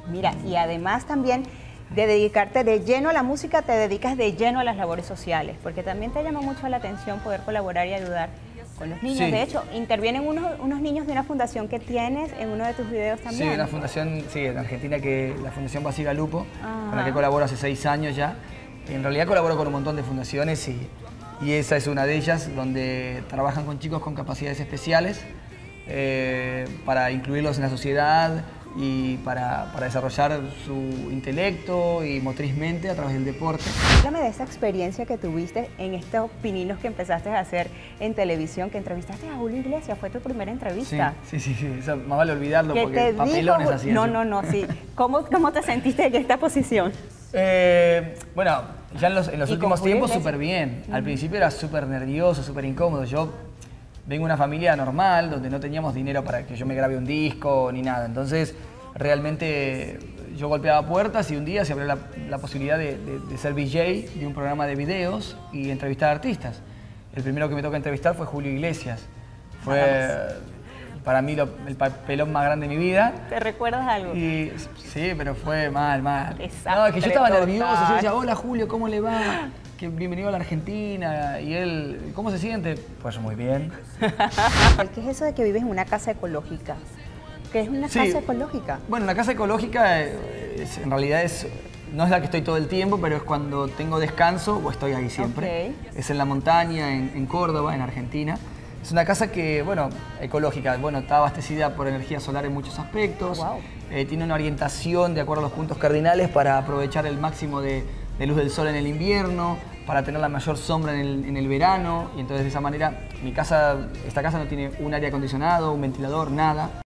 Mira, y además también de dedicarte de lleno a la música, te dedicas de lleno a las labores sociales, porque también te llama mucho la atención poder colaborar y ayudar con los niños. Sí. De hecho, intervienen unos niños de una fundación que tienes en uno de tus videos también. Sí, una fundación, sí, en Argentina, la Fundación Basila Lupo, con la que colaboro hace 6 años ya. En realidad colaboro con un montón de fundaciones y esa es una de ellas, donde trabajan con chicos con capacidades especiales para incluirlos en la sociedad y para desarrollar su intelecto y motrizmente a través del deporte. Háblame de esa experiencia que tuviste en estos pininos que empezaste a hacer en televisión, que entrevistaste a Julio Iglesias, fue tu primera entrevista. Sí, eso más vale olvidarlo ¿Qué porque papelones así. No, sí. ¿Cómo te sentiste en esta posición? Bueno, ya en los últimos tiempos súper bien. Al principio era súper nervioso, súper incómodo. Yo vengo de una familia normal, donde no teníamos dinero para que yo me grabe un disco ni nada. Entonces, realmente yo golpeaba puertas y un día se abrió la posibilidad de ser VJ de un programa de videos y entrevistar a artistas. El primero que me toca entrevistar fue Julio Iglesias. Fue para mí el papelón más grande de mi vida. ¿Te recuerdas algo? Sí, pero fue mal. Desastre No, que yo estaba total. nervioso, yo decía, hola Julio, ¿cómo le va? Que bienvenido a la Argentina. Y él, ¿cómo se siente? Pues muy bien. ¿Qué es eso de que vives en una casa ecológica? ¿Qué es una casa ecológica? Bueno, la casa ecológica en realidad no es la que estoy todo el tiempo, pero es cuando tengo descanso o estoy ahí siempre. Es en la montaña, en Córdoba, en Argentina. Es una casa que, bueno, ecológica, bueno, está abastecida por energía solar en muchos aspectos. Wow. Tiene una orientación de acuerdo a los puntos cardinales para aprovechar el máximo de luz del sol en el invierno, para tener la mayor sombra en el verano. Y entonces de esa manera esta casa no tiene un aire acondicionado, un ventilador, nada.